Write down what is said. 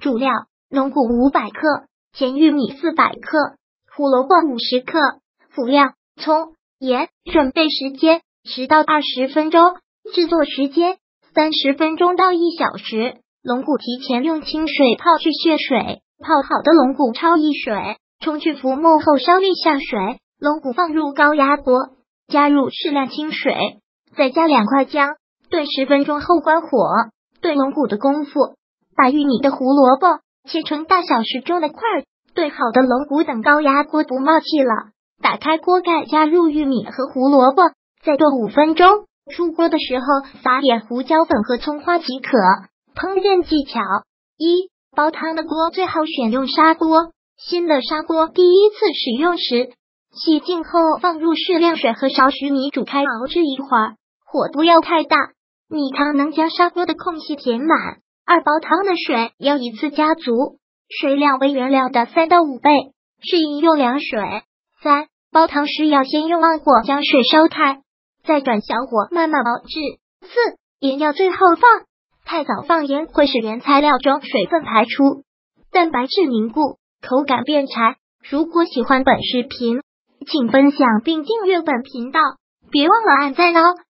主料：龙骨500克，甜玉米400克，胡萝卜50克。辅料：葱、盐。准备时间10到20分钟，制作时间30分钟到1小时。龙骨提前用清水泡去血水，泡好的龙骨焯一水，冲去浮沫后烧沥下水，龙骨放入高压锅，加入适量清水，再加2块姜，炖10分钟后关火。炖龙骨的功夫，把玉米的胡萝卜切成大小适中的块，炖好的龙骨等高压锅不冒气了，打开锅盖，加入玉米和胡萝卜，再炖5分钟。出锅的时候撒点胡椒粉和葱花即可。烹饪技巧：一、煲汤的锅最好选用砂锅，新的砂锅第一次使用时，洗净后放入适量水和少许米煮开，熬制一会儿，火不要太大，米汤能将砂锅的空隙填满。二、煲汤的水要一次加足，水量为原料的3到5倍，适宜用凉水。三、煲汤时要先用慢火将水烧开，再转小火慢慢熬制。四、盐要最后放，太早放盐会使原材料中水分排出，蛋白质凝固，口感变柴。如果喜欢本视频，请分享并订阅本频道，别忘了按赞哦。